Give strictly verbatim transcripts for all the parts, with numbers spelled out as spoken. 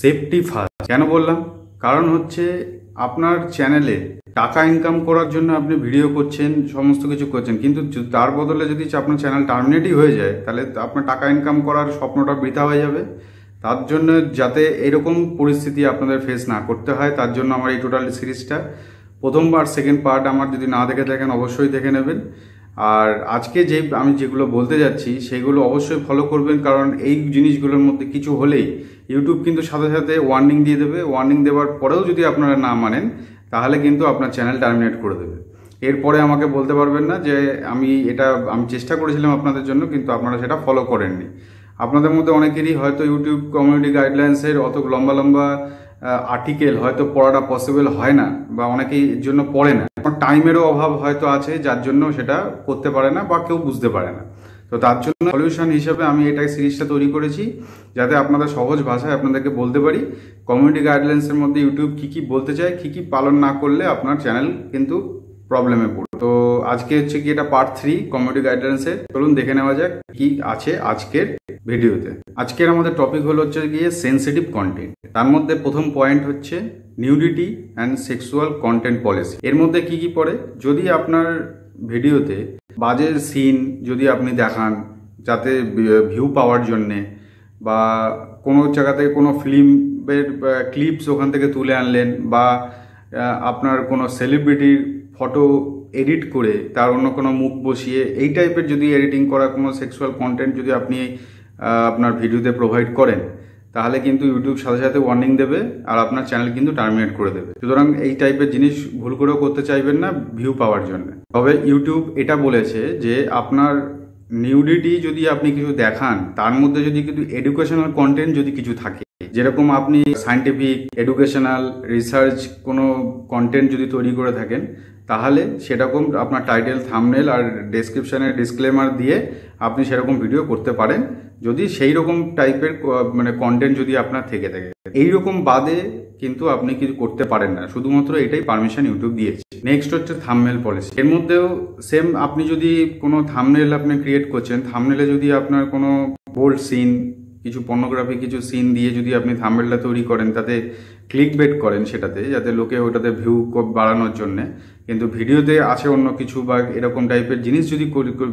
Safety first কেন বললাম? কারণ হচ্ছে আপনার চ্যানেলে টাকা ইনকাম করার জন্য আপনি ভিডিও করছেন, সমস্ত কিছু করছেন, কিন্তু তার বদলে যদি আপনার চ্যানেল টার্মিনেটই হয়ে যায় তাহলে আপনার টাকা ইনকাম করার স্বপ্নটা বৃথা হয়ে যাবে। তার জন্য যাতে এরকম পরিস্থিতি আপনাদের ফেস না করতে হয়, তার জন্য আমার এই টোটাল সিরিজটা প্রথমবার সেকেন্ড পার্ট আমার যদি না দেখে থাকেন অবশ্যই দেখে নেবেন। আর আজকে যে আমি যেগুলো বলতে যাচ্ছি সেগুলো অবশ্যই ফলো করবেন, কারণ এই জিনিসগুলোর মধ্যে কিছু হলেই ইউটিউব কিন্তু সাথে সাথে ওয়ার্নিং দিয়ে দেবে। ওয়ার্নিং দেওয়ার পরেও যদি আপনারা না মানেন তাহলে কিন্তু আপনার চ্যানেল টার্মিনেট করে দেবে। এরপরে আমাকে বলতে পারবেন না যে আমি এটা আমি চেষ্টা করেছিলাম আপনাদের জন্য কিন্তু আপনারা সেটা ফলো করেননি। আপনাদের মধ্যে অনেকেরই হয়তো ইউটিউব কমিউনিটি গাইডলাইন্সের অত লম্বা লম্বা আর্টিকেল হয়তো পড়াটা পসিবল হয় না, বা অনেকেই এর জন্য পড়ে না, টাইমেরও অভাব হয়তো আছে যার জন্য সেটা করতে পারে না বা কেউ বুঝতে পারে না। তো তার জন্য সলিউশন হিসেবে আমি এটা সিরিজটা তৈরি করেছি যাতে আপনাদের সহজ ভাষায় আপনাদেরকে বলতে পারি কমিউনিটি গাইডলাইন্সের মধ্যে ইউটিউব কী কী বলতে চায়, কী কী পালন না করলে আপনার চ্যানেল কিন্তু প্রবলেমে পড়বে। তো আজকে হচ্ছে কি এটা পার্ট থ্রি কমিউনিটি গাইডলাইন্সের। চলুন দেখে নেওয়া যাক কি আছে আজকের ভিডিওতে। আজকের আমাদের টপিক হলো হচ্ছে গিয়ে সেন্সিটিভ কন্টেন্ট। তার মধ্যে প্রথম পয়েন্ট হচ্ছে nudity and sexual content policy. এর মধ্যে কি কি পড়ে? যদি আপনার ভিডিওতে বাজে সিন যদি আপনি দেখান যাতে ভিউ পাওয়ার জন্যে, বা কোনো জায়গা থেকে কোনো ফিল্মের ক্লিপস ওখান থেকে তুলে আনলেন, বা আপনার কোনো সেলিব্রিটির ফটো এডিট করে তার অন্য কোনো মুখ বসিয়ে এই টাইপের যদি এডিটিং করা কোনো সেক্সুয়াল কন্টেন্ট যদি আপনি আপনার ভিডিওতে প্রোভাইড করেন তাহলে কিন্তু ইউটিউব সাথে সাথে ওয়ার্নিং দেবে আর আপনার চ্যানেল কিন্তু টার্মিনেট করে দেবে। সুতরাং এই টাইপের জিনিস ভুল করেও করতে চাইবেন না ভিউ পাওয়ার জন্য। তবে ইউটিউব এটা বলেছে যে আপনার নিউডিটি যদি আপনি কিছু দেখান তার মধ্যে যদি কিছু এডুকেশনাল কন্টেন্ট যদি কিছু থাকে, যেরকম আপনি সায়েন্টিফিক এডুকেশনাল রিসার্চ কোনো কন্টেন্ট যদি তৈরি করে থাকেন তাহলে সেরকম আপনার টাইটেল থাম্বনেল আর ডেসক্রিপশনের ডিসক্লেমার দিয়ে আপনি সেরকম ভিডিও করতে পারেন, যদি সেই রকম টাইপের মানে কন্টেন্ট যদি আপনার থেকে থাকে। এইরকম বাদে কিন্তু আপনি কিছু করতে পারেন না, শুধুমাত্র এটাই পারমিশন ইউটিউব দিয়েছে। নেক্সট হচ্ছে থাম্বনেল পলিসি। এর মধ্যেও সেম, আপনি যদি কোনো থাম্বনেল আপনি ক্রিয়েট করছেন, থাম্বনেলে যদি আপনার কোনো বোল্ড সিন, কিছু পর্নোগ্রাফি কিছু সিন দিয়ে যদি আপনি থাম্বনেলটা তৈরি করেন, তাতে ক্লিক বেট করেন সেটাতে, যাতে লোকে ওটাতে ভিউ বাড়ানোর জন্য, কিন্তু ভিডিওতে আছে অন্য কিছু বা এরকম টাইপের জিনিস যদি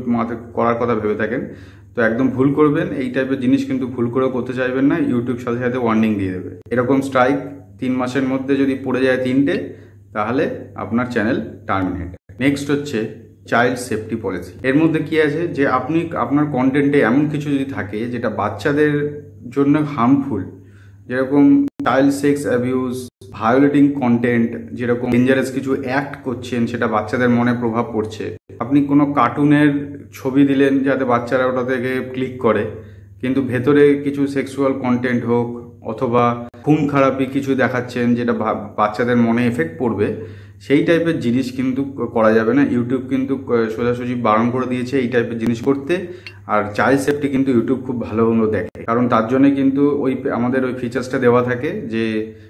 করার কথা ভেবে থাকেন তো একদম ভুল করবেন। এই টাইপের জিনিস কিন্তু ভুল করেও করতে চাইবেন না, ইউটিউব সাথে সাথে ওয়ার্নিং দিয়ে দেবে। এরকম স্ট্রাইক তিন মাসের মধ্যে যদি পড়ে যায় তিনটে তাহলে আপনার চ্যানেল টার্মিনেট। নেক্সট হচ্ছে চাইল্ড সেফটি পলিসি। এর মধ্যে কি আছে যে আপনি আপনার কন্টেন্টে এমন কিছু যদি থাকে যেটা বাচ্চাদের জন্য হার্মফুল, যেরকম child sex abuse, violating content, যেরকম ডেঞ্জারাস কিছু অ্যাক্ট করছেন সেটা বাচ্চাদের মনে প্রভাব পড়ছে, আপনি কোনো কার্টুনের ছবি দিলেন যাতে বাচ্চারা ওটা থেকে ক্লিক করে, কিন্তু ভেতরে কিছু সেক্সুয়াল কন্টেন্ট হোক অথবা খুন খারাপি কিছু দেখাচ্ছেন যেটা বাচ্চাদের মনে এফেক্ট পড়বে, সেই টাইপের জিনিস কিন্তু করা যাবে না। ইউটিউব কিন্তু সোজাসুজি বারণ করে দিয়েছে এই টাইপের জিনিস করতে। আর চাইল্ড সেফটি কিন্তু ইউটিউব খুব ভালো মতো দেখে, কারণ তার জন্য কিন্তু ওই আমাদের ওই ফিচার্সটা দেওয়া থাকে যে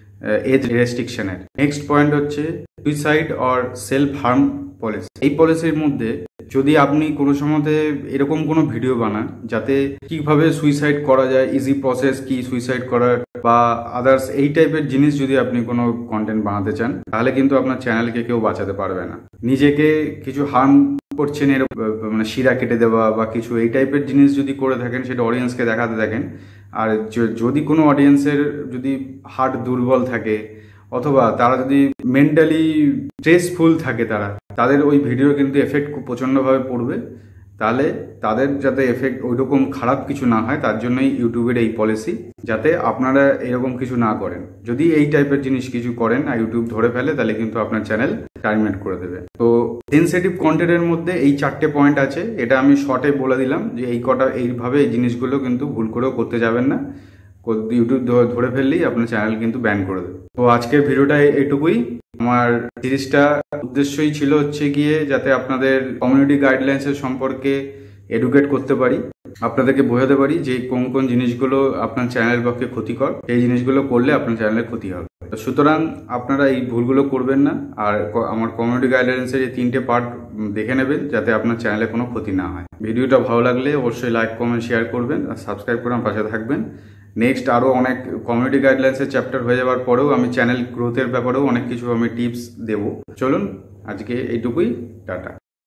এজ রেস্ট্রিকশনের। নেক্সট পয়েন্ট হচ্ছে suicide or self harm policy. এই পলিসির মধ্যে যদি আপনি কোনো সময়তে এরকম কোনো ভিডিও বানান যাতে কিভাবে সুইসাইড করা যায়, ইজি প্রসেস কি সুইসাইড করার বা আদার্স এই টাইপের জিনিস যদি আপনি কোনো কন্টেন্ট বানাতে চান তাহলে কিন্তু আপনার চ্যানেলকে কেউ বাঁচাতে পারবে না। নিজেকে কিছু হার্ম করছেন এরকম মানে শিরা কেটে দেওয়া বা কিছু এই টাইপের জিনিস যদি করে থাকেন সেটা অডিয়েন্সকে দেখাতে থাকেন, আর যদি কোনো অডিয়েন্সের যদি হার্ট দুর্বল থাকে অথবা তারা যদি মেন্টালি স্ট্রেসফুল থাকে, তারা তাদের ওই ভিডিও কিন্তু এফেক্ট খুব প্রচণ্ডভাবে পড়বে। তাহলে তাদের যাতে এফেক্ট ওইরকম খারাপ কিছু না হয় তার জন্যই ইউটিউবের এই পলিসি, যাতে আপনারা এরকম কিছু না করেন। যদি এই টাইপের জিনিস কিছু করেন আর ইউটিউব ধরে ফেলে তাহলে কিন্তু আপনার চ্যানেল টার্মিনেট করে দেবে। তো সেন্সিটিভ কন্টেন্টের মধ্যে এই চারটে পয়েন্ট আছে, এটা আমি শর্টে বলে দিলাম যে এই কটা এইভাবে এই জিনিসগুলো কিন্তু ভুল করেও করতে যাবেন না, ইউটিউব ধরে ফেললেই আপনার চ্যানেল কিন্তু ব্যান করে দেবে। তো আজকের ভিডিওটা এইটুকুই। আমার সিরিজটা উদ্দেশ্যই ছিল হচ্ছে গিয়ে যাতে আপনাদের কমিউনিটি গাইডলাইন্সের সম্পর্কে এডুকেট করতে পারি, আপনাদেরকে বোঝাতে পারি যে কোন কোন জিনিসগুলো আপনার চ্যানেলের পক্ষে ক্ষতিকর, এই জিনিসগুলো করলে আপনার চ্যানেলের ক্ষতি হবে। সুতরাং আপনারা এই ভুলগুলো করবেন না, আর আমার কমিউনিটি গাইডলাইন্সের এই তিনটে পার্ট দেখে নেবেন যাতে আপনার চ্যানেলে কোনো ক্ষতি না হয়। ভিডিওটা ভালো লাগলে অবশ্যই লাইক কমেন্ট শেয়ার করবেন আর সাবস্ক্রাইব করে আমার পাশে থাকবেন। নেক্সট আরও অনেক কমিউনিটি গাইডলাইন্সের চ্যাপ্টার হয়ে যাওয়ার পরেও আমি চ্যানেল গ্রোথের ব্যাপারেও অনেক কিছু আমি টিপস দেবো। চলুন আজকে এইটুকুই, টাটা।